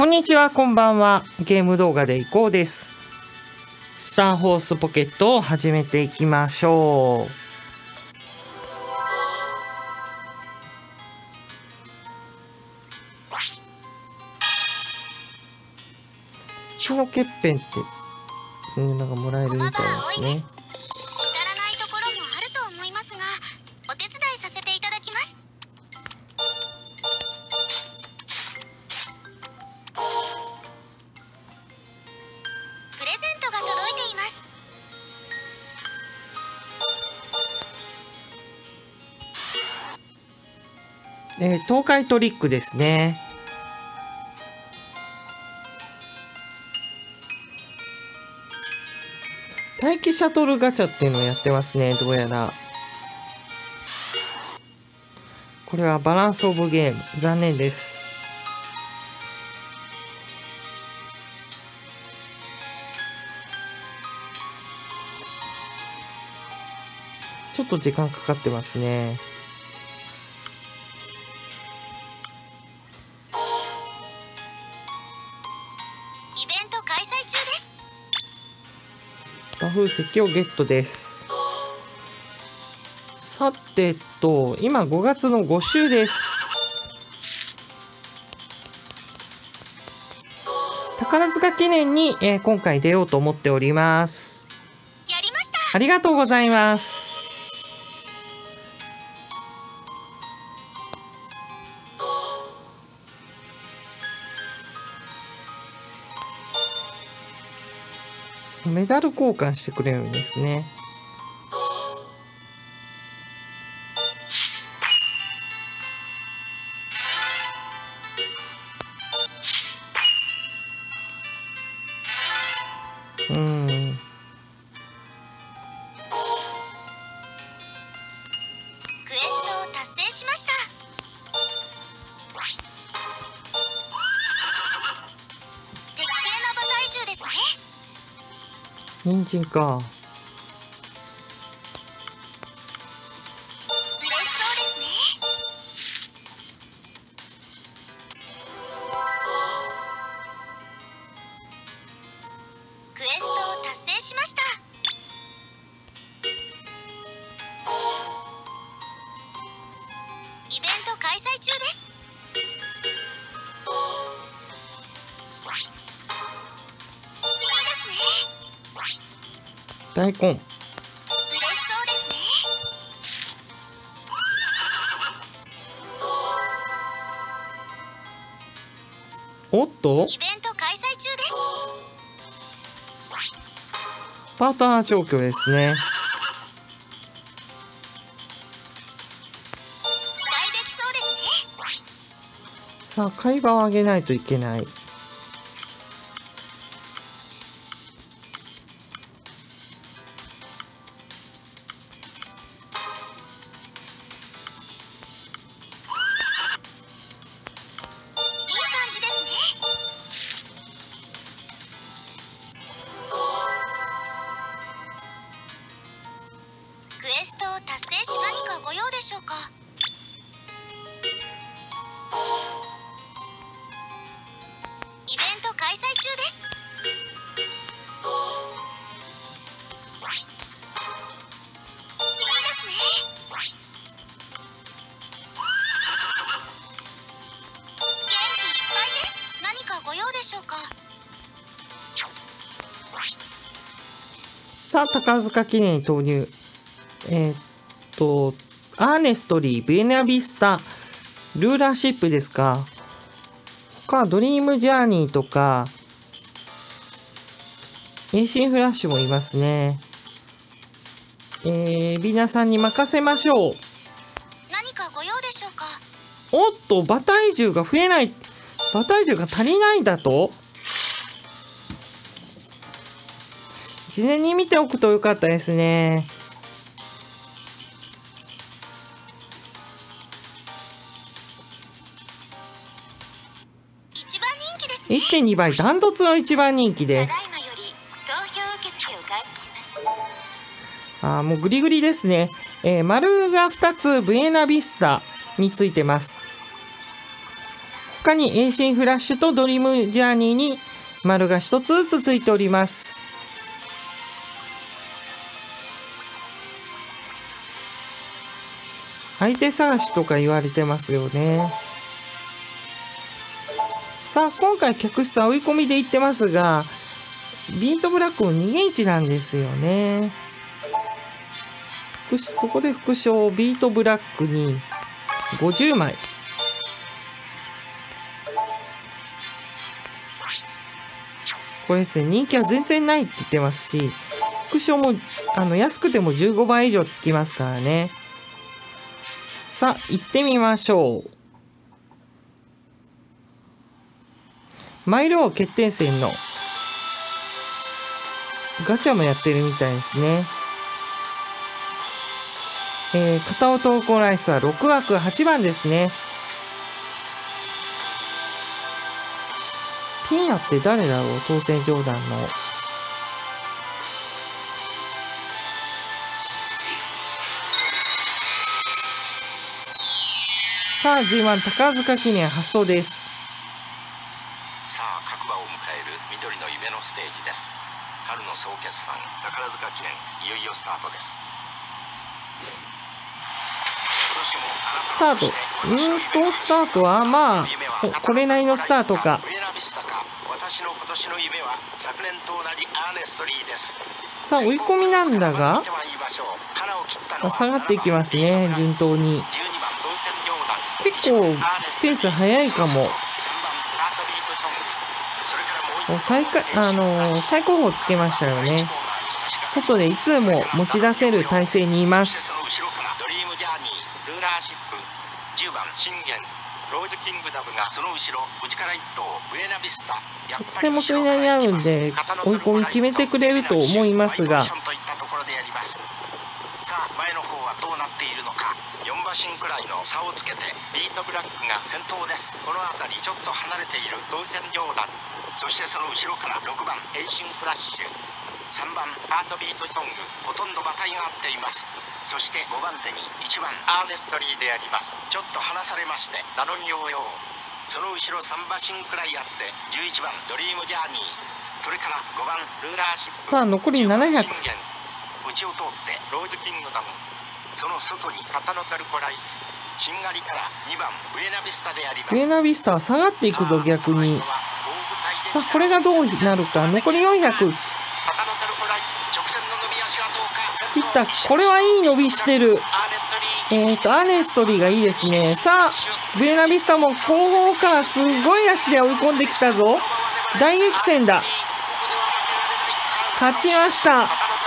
こんにちは、こんばんは。ゲーム動画でいこうです。スターホースポケットを始めていきましょう。月の欠片っていうのがもらえるみたいですね。 至らないところもあると思いますが、お手伝いさせていただきます。プレゼントが届いています。 東海トリックですね。待機シャトルガチャっていうのをやってますね。どうやらこれはバランスオブゲーム。残念です。ちょっと時間かかってますね。 イベント開催中です。 馬風石をゲットです。さて今5月の5週です。宝塚記念に、今回出ようと思っております。 やりました。 ありがとうございます。メダル交換してくれるんですね。クエストを達成しました。適正な馬体重ですね。 人参か。 嬉しそうですね。クエストを達成しました。イベント開催中です。いいですね。 大根。 嬉しそうですね。 おっとイベント開催中です。 パートナー調教ですね。 期待できそうですね。 さあ会話を上げないといけない。 いい感じですね。クエストを達成し何かご用でしょうか。イベント開催中です。いいですね。元気いっぱいです。何かご用でしょうか。 さあ宝塚記念に投入。アーネストリー、ブエナビスタ、ルーラーシップですか。他ドリームジャーニーとか、エイシンフラッシュもいますね。皆さんに任せましょう。 何かご用でしょうか。 おっと、馬体重が増えない。馬体重が足りないだと。事前に見ておくとよかったですね。 一番人気ですね。 1.2 倍、ダントツの一番人気です。 ただいまより投票受付を開始します。 もうグリグリですね。丸が2つブエナビスタについてます。 他にエイシンフラッシュとドリームジャーニーに丸が1つずつついております。相手探しとか言われてますよね。さあ今回客室は追い込みでいってますが、ビートブラックも逃げ位置なんですよね。そこで副賞ビートブラックに50枚。これですね、人気は全然ないって言ってますし、副賞も安くても15倍以上つきますからね。さあ行ってみましょう。マイル王決定戦のガチャもやってるみたいですね。片尾投稿ライスは6枠8番ですね。ピーナって誰だろう、当選上段の。さあ G1 宝塚記念発送です。 さあ各馬を迎える緑の夢のステージです。春の総決算宝塚記念、いよいよスタートです。 スタートスタートはまあこれなりのスタートか。 私の今年の夢は昨年と同じアーネストリーです。 さあ追い込みなんだが下がっていきますね、順当に。結構ペース速いかも。最高峰つけましたよね。外でいつも持ち出せる体勢にいます。直線もそれなりにあるんで追い込み決めてくれると思いますが、 さあ前の方はどうなっているのか。4馬身くらいの差をつけてビートブラックが先頭です。この辺りちょっと離れている同線上段、そしてその後ろから6番エイシンフラッシュ、3番ハートビートソング、ほとんど馬体が合っています。そして5番手に1番アーネストリーであります。ちょっと離されまして名乗りヨーヨー、その後ろ3馬身くらいあって11番ドリームジャーニー、それから5番ルーラーシップ。 さあ残り700。 内を通ってローズキングダム、その外にカタノタルコライス、しんがりから2番ブエナビスタであります。 ブエナビスタは下がっていくぞ逆に。さあこれがどうなるか。残り400切った。これはいい伸びしてる。アーネストリーがいいですね。さあブエナビスタも後方からすごい足で追い込んできたぞ。大激戦だ。勝ちました。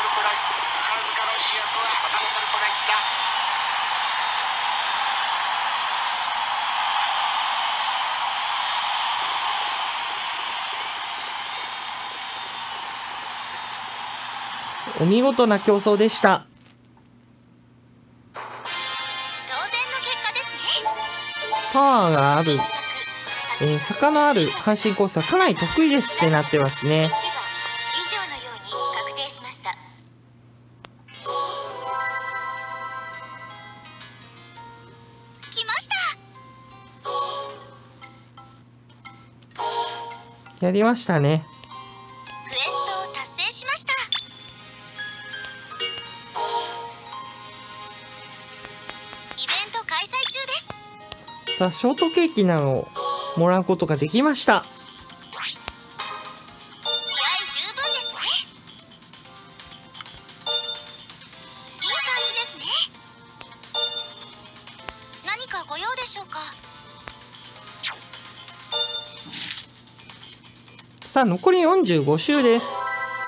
お見事な競争でした。 当然の結果ですね。 パワーがある、坂のある阪神コースはかなり得意ですってなってますね。 以上のように確定しました。来ました。 やりましたね。 クエストを達成しました。イベント開催中です。 さあショートケーキなどをもらうことができました。 気合十分ですね。いい感じですね。何かご用でしょうか。 さあ残り45周です。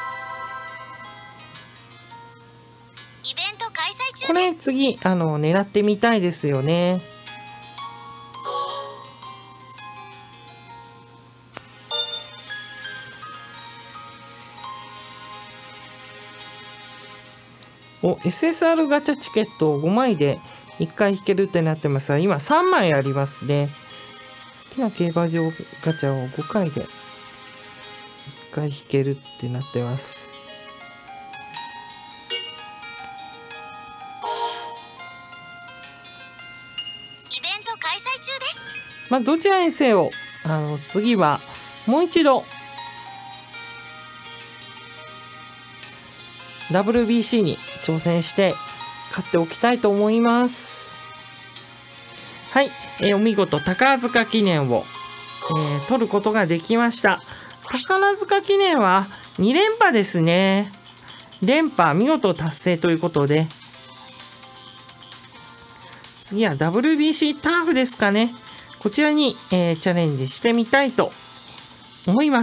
イベント開催中です。 これ次狙ってみたいですよね。SSR ガチャチケットを5枚で1回引けるってなってますが、今3枚ありますね。好きな競馬場ガチャを5回で1回引けるってなってます。 イベント開催中です。 まあ、どちらにせよ、次はもう一度 WBC に挑戦して勝っておきたいと思います。はい、お見事宝塚記念を、取ることができました。宝塚記念は2連覇ですね。連覇見事達成ということで、次は WBC ターフですかね。こちらに、チャレンジしてみたいと思います。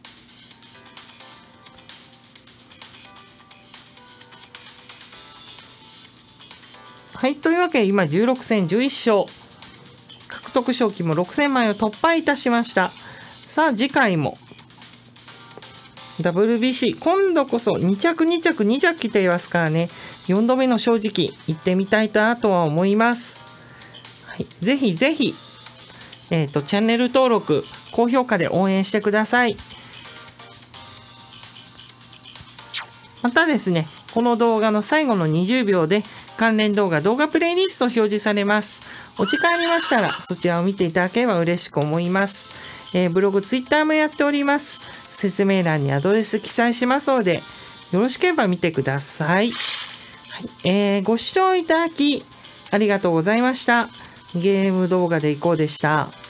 はい、というわけで今16戦11勝。獲得賞金も6000枚を突破いたしました。さあ次回も WBC 今度こそ2着来ていますからね、4度目の正直行ってみたいなとは思います。はい、ぜひぜひ、チャンネル登録高評価で応援してください。またですね、この動画の最後の20秒で関連動画プレイリスト表示されます。お時間ありましたらそちらを見ていただければ嬉しく思います。ブログ、ツイッターもやっております。説明欄にアドレス記載しますので、よろしければ見てください。はい、ご視聴いただきありがとうございました。ゲーム動画でいこうでした。